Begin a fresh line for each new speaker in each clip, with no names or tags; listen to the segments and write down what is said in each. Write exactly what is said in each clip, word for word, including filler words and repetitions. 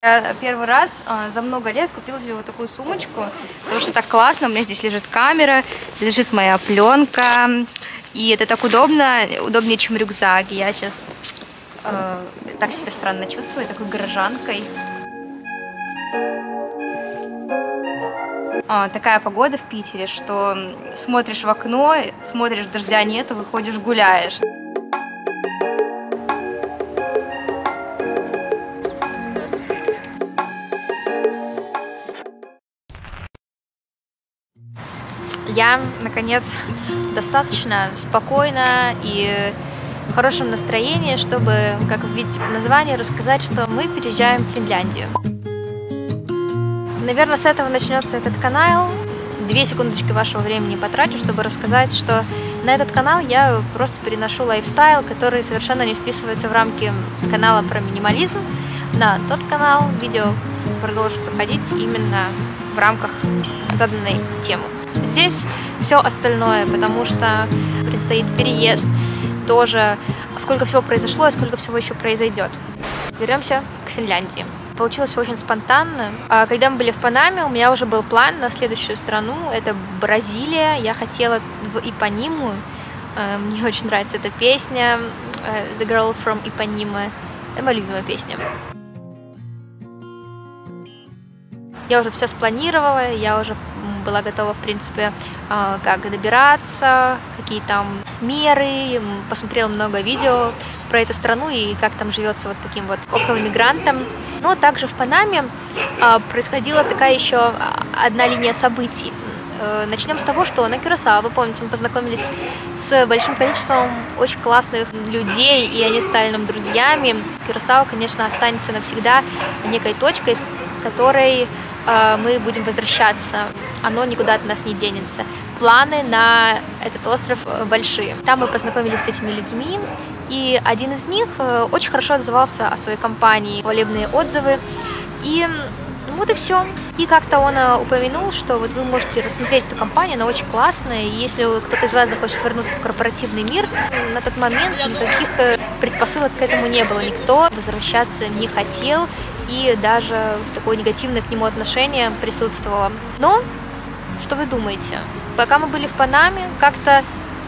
Я первый раз а, за много лет купила себе вот такую сумочку, потому что так классно, у меня здесь лежит камера, лежит моя пленка, и это так удобно, удобнее, чем рюкзак. Я сейчас э, так себя странно чувствую, такой горожанкой. А, такая погода в Питере, что смотришь в окно, смотришь, дождя нету, выходишь, гуляешь. Я, наконец, достаточно спокойно и в хорошем настроении, чтобы, как вы видите по названию, рассказать, что мы переезжаем в Финляндию. Наверное, с этого начнется этот канал. Две секундочки вашего времени потрачу, чтобы рассказать, что на этот канал я просто переношу лайфстайл, который совершенно не вписывается в рамки канала про минимализм. На тот канал видео продолжит выходить именно в рамках заданной темы. Здесь все остальное, потому что предстоит переезд, тоже сколько всего произошло и сколько всего еще произойдет. Вернемся к Финляндии. Получилось очень спонтанно. Когда мы были в Панаме, у меня уже был план на следующую страну. Это Бразилия. Я хотела в Ипаниму. Мне очень нравится эта песня The Girl from Ipanema. Это моя любимая песня. Я уже все спланировала, я уже была готова, в принципе, как добираться, какие там меры, посмотрела много видео про эту страну и как там живется вот таким вот околомигрантом. Но также в Панаме происходила такая еще одна линия событий. Начнем с того, что на Кюрасао, вы помните, мы познакомились с большим количеством очень классных людей, и они стали нам друзьями. Кюрасао, конечно, останется навсегда некой точкой, с которой мы будем возвращаться, оно никуда от нас не денется. Планы на этот остров большие. Там мы познакомились с этими людьми, и один из них очень хорошо отзывался о своей компании, хвалебные отзывы, и вот и все. И как-то он упомянул, что вот вы можете рассмотреть эту компанию, она очень классная, и если кто-то из вас захочет вернуться в корпоративный мир, на тот момент никаких предпосылок к этому не было, никто возвращаться не хотел, и даже такое негативное к нему отношение присутствовало. Но, что вы думаете? Пока мы были в Панаме, как-то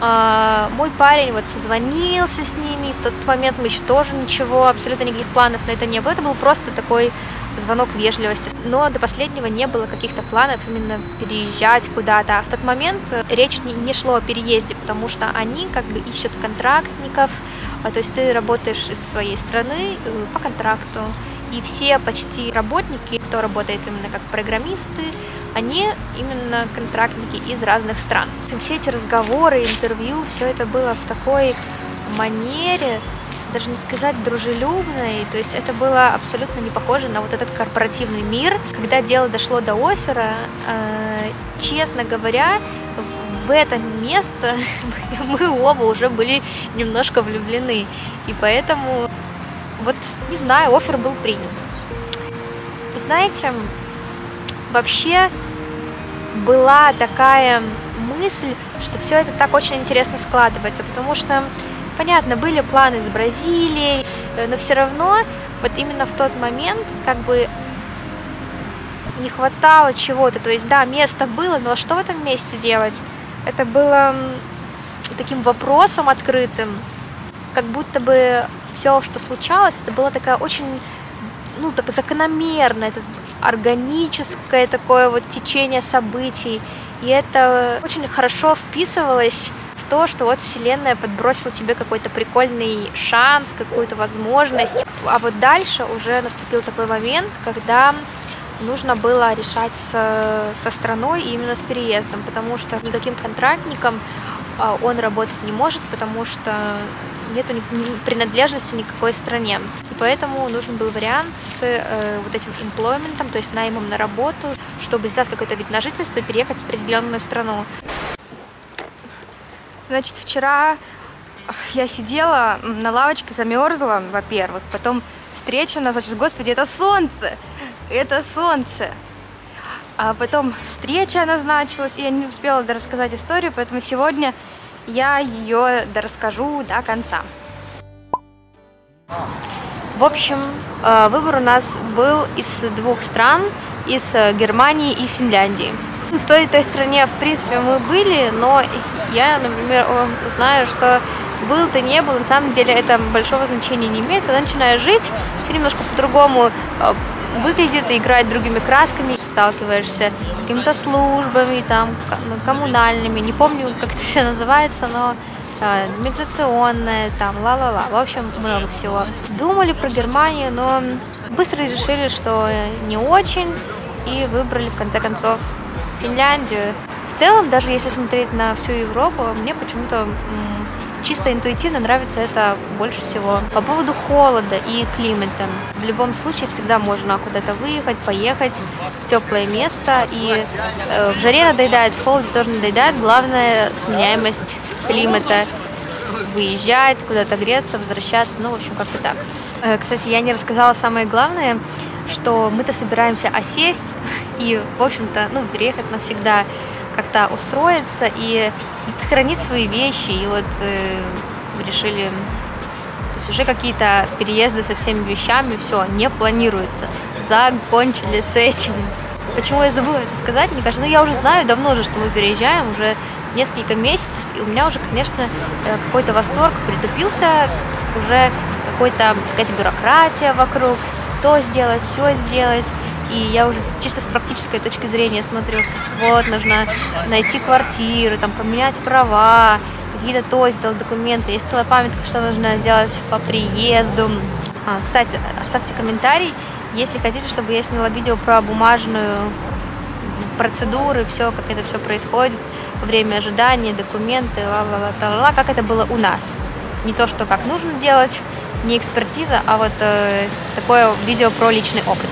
э, мой парень вот созвонился с ними, в тот момент мы еще тоже ничего, абсолютно никаких планов на это не было, это был просто такой звонок вежливости. Но до последнего не было каких-то планов именно переезжать куда-то. А в тот момент речь не, не шло о переезде, потому что они как бы ищут контрактников, а, то есть ты работаешь из своей страны э, по контракту. И все почти работники, кто работает именно как программисты, они именно контрактники из разных стран. Все эти разговоры, интервью, все это было в такой манере, даже не сказать дружелюбной, то есть это было абсолютно не похоже на вот этот корпоративный мир. Когда дело дошло до оффера, э, честно говоря, в это место мы оба уже были немножко влюблены, и поэтому... Вот, не знаю, оффер был принят. Знаете, вообще была такая мысль, что все это так очень интересно складывается, потому что, понятно, были планы с Бразилией, но все равно вот именно в тот момент как бы не хватало чего-то. То есть, да, место было, но что в этом месте делать? Это было таким вопросом открытым, как будто бы все, что случалось, это было такая очень, ну, так закономерное, это органическое такое вот течение событий. И это очень хорошо вписывалось в то, что вот Вселенная подбросила тебе какой-то прикольный шанс, какую-то возможность. А вот дальше уже наступил такой момент, когда нужно было решать с, со страной и именно с переездом, потому что никаким контрактником он работать не может, потому что нету принадлежности никакой стране. И поэтому нужен был вариант с э, вот этим employment, то есть наймом на работу, чтобы взять какой-то вид на жительство и переехать в определенную страну. Значит, вчера я сидела на лавочке, замерзла, во-первых, потом встреча назначилась, господи, это солнце, это солнце. А потом встреча назначилась, и я не успела дорассказать историю, поэтому сегодня я ее дорасскажу до конца. В общем, выбор у нас был из двух стран, из Германии и Финляндии. В той и той стране, в принципе, мы были, но я, например, знаю, что был ты не был, на самом деле это большого значения не имеет. Когда начинаешь жить, все немножко по-другому выглядит, играть другими красками, сталкиваешься с какими-то службами, там, коммунальными, не помню, как это все называется, но э, миграционное, там, ла-ла-ла, в общем, много всего. Думали про Германию, но быстро решили, что не очень, и выбрали, в конце концов, Финляндию. В целом, даже если смотреть на всю Европу, мне почему-то чисто интуитивно нравится это больше всего. По поводу холода и климата. В любом случае всегда можно куда-то выехать, поехать в теплое место. И э, в жаре надоедает, в холоде тоже надоедает. Главное сменяемость климата. Выезжать, куда-то греться, возвращаться. Ну, в общем, как-то так. Э, кстати, я не рассказала самое главное, что мы-то собираемся осесть и, в общем-то, ну, переехать навсегда, как-то устроиться и хранить свои вещи. И вот э, решили, то есть уже какие-то переезды со всеми вещами, все, не планируется. Закончили с этим. Почему я забыла это сказать? Мне кажется, ну я уже знаю давно же, что мы переезжаем, уже несколько месяцев, и у меня уже, конечно, какой-то восторг притупился, уже какой-то, какая-то бюрократия вокруг, то сделать, все сделать. И я уже чисто с практической точки зрения смотрю, вот, нужно найти квартиру, там, поменять права, какие-то то сделать документы. Есть целая памятка, что нужно сделать по приезду. А, кстати, оставьте комментарий, если хотите, чтобы я сняла видео про бумажную процедуру, все, как это все происходит во время ожидания, документы, ла-ла-ла-ла-ла, как это было у нас. Не то, что как нужно делать, не экспертиза, а вот э, такое видео про личный опыт.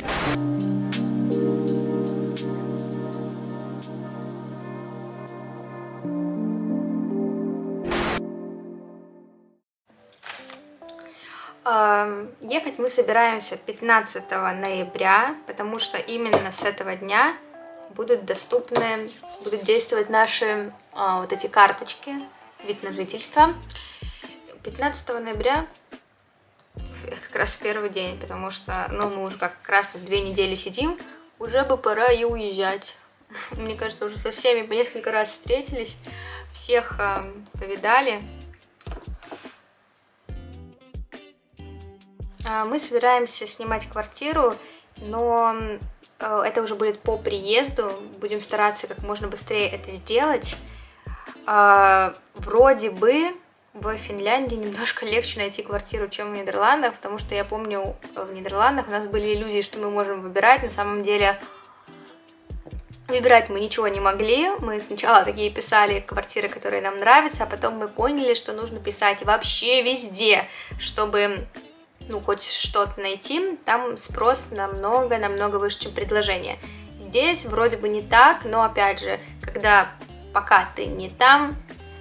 Ехать мы собираемся пятнадцатого ноября, потому что именно с этого дня будут доступны, будут действовать наши а, вот эти карточки, вид на жительство. пятнадцатого ноября как раз первый день, потому что, ну, мы уже как раз две недели сидим, уже бы пора и уезжать. Мне кажется, уже со всеми по несколько раз встретились, всех а, повидали. Мы собираемся снимать квартиру, но это уже будет по приезду. Будем стараться как можно быстрее это сделать. Вроде бы в Финляндии немножко легче найти квартиру, чем в Нидерландах, потому что я помню, в Нидерландах у нас были иллюзии, что мы можем выбирать. На самом деле выбирать мы ничего не могли. Мы сначала такие писали квартиры, которые нам нравятся, а потом мы поняли, что нужно писать вообще везде, чтобы... ну, хоть что-то найти, там спрос намного-намного выше, чем предложение. Здесь вроде бы не так, но, опять же, когда пока ты не там,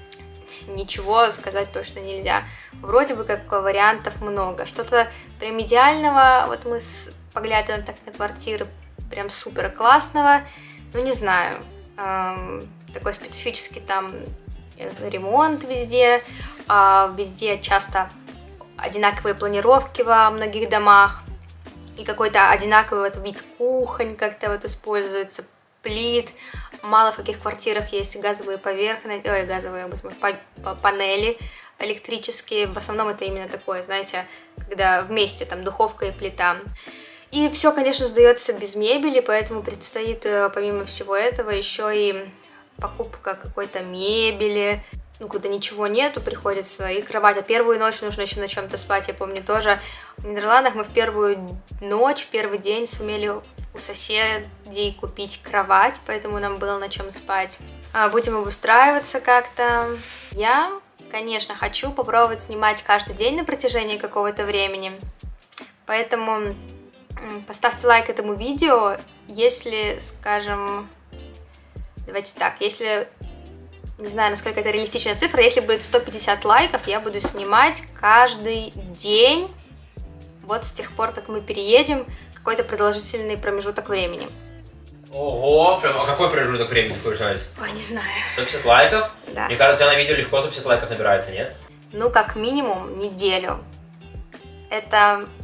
ничего сказать точно нельзя. Вроде бы как вариантов много. Что-то прям идеального, вот мы поглядываем так на квартиры, прям супер классного, ну, не знаю, эм, такой специфический там ремонт везде, э, везде часто... одинаковые планировки во многих домах, и какой-то одинаковый вот вид кухонь как-то вот используется, плит. Мало в каких квартирах есть газовые поверхности, ой, газовые, панели электрические. В основном это именно такое, знаете, когда вместе там духовка и плита. И все, конечно, сдается без мебели, поэтому предстоит, помимо всего этого, еще и покупка какой-то мебели. Ну, когда ничего нету, приходится и кровать. А первую ночь нужно еще на чем-то спать. Я помню тоже в Нидерландах мы в первую ночь, в первый день сумели у соседей купить кровать, поэтому нам было на чем спать. А, будем обустраиваться как-то. Я, конечно, хочу попробовать снимать каждый день на протяжении какого-то времени. Поэтому поставьте лайк этому видео, если, скажем, давайте так, если... не знаю, насколько это реалистичная цифра, если будет сто пятьдесят лайков, я буду снимать каждый день, вот с тех пор, как мы переедем, какой-то продолжительный промежуток времени.
Ого, прям, а какой промежуток времени ты хочешь знать?
Ой, не знаю.
сто пятьдесят лайков?
Да.
Мне кажется, у тебя на видео легко сто пятьдесят лайков набирается, нет?
Ну, как минимум, неделю. Это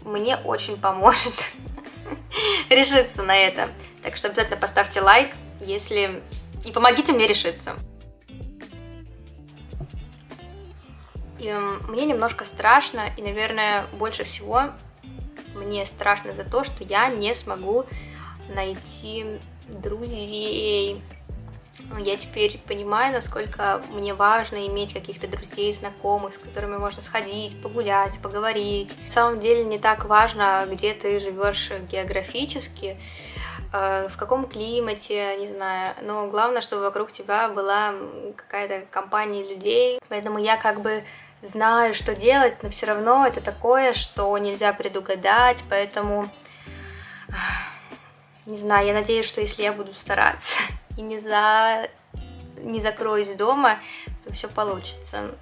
мне очень поможет решиться на это. Так что обязательно поставьте лайк, если... и помогите мне решиться. И мне немножко страшно, и, наверное, больше всего мне страшно за то, что я не смогу найти друзей. Я теперь понимаю, насколько мне важно иметь каких-то друзей, знакомых, с которыми можно сходить, погулять, поговорить. На самом деле не так важно, где ты живешь географически, в каком климате, не знаю, но главное, чтобы вокруг тебя была какая-то компания людей. Поэтому я как бы знаю, что делать, но все равно это такое, что нельзя предугадать, поэтому не знаю, я надеюсь, что если я буду стараться и не, за... не закроюсь дома, то все получится.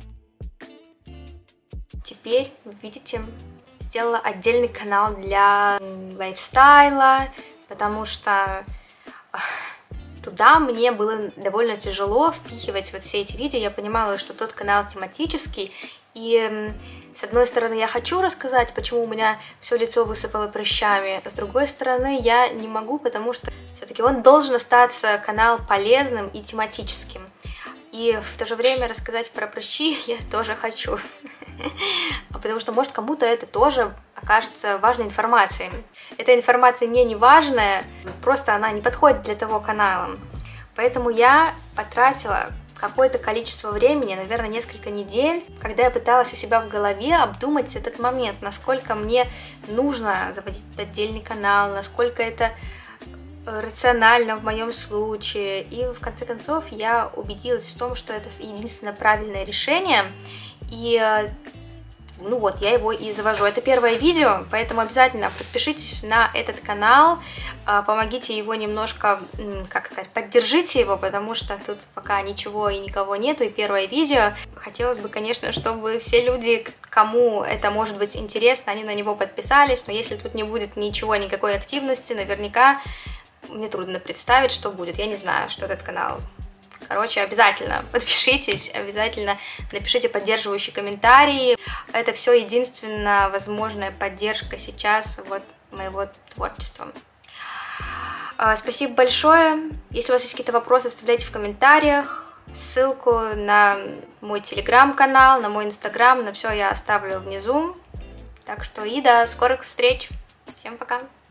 Теперь, вы видите, сделала отдельный канал для лайфстайла, потому что туда мне было довольно тяжело впихивать вот все эти видео. Я понимала, что тот канал тематический, и с одной стороны я хочу рассказать, почему у меня все лицо высыпало прыщами, а с другой стороны я не могу, потому что все-таки он должен остаться канал полезным и тематическим. И в то же время рассказать про прыщи я тоже хочу, потому что, может, кому-то это тоже окажется важной информацией. Эта информация мне не важная, просто она не подходит для того канала. Поэтому я потратила какое-то количество времени, наверное, несколько недель, когда я пыталась у себя в голове обдумать этот момент, насколько мне нужно заводить отдельный канал, насколько это рационально в моем случае. И в конце концов я убедилась в том, что это единственное правильное решение. И ну вот, я его и завожу. Это первое видео, поэтому обязательно подпишитесь на этот канал, помогите его немножко, как сказать, поддержите его, потому что тут пока ничего и никого нету, и первое видео. Хотелось бы, конечно, чтобы все люди, кому это может быть интересно, они на него подписались, но если тут не будет ничего, никакой активности, наверняка мне трудно представить, что будет. Я не знаю, что этот канал... Короче, обязательно подпишитесь, обязательно напишите поддерживающие комментарии. Это все единственная возможная поддержка сейчас вот моего творчества. Спасибо большое. Если у вас есть какие-то вопросы, оставляйте в комментариях. Ссылку на мой телеграм-канал, на мой инстаграм, на все я оставлю внизу. Так что и до скорых встреч. Всем пока.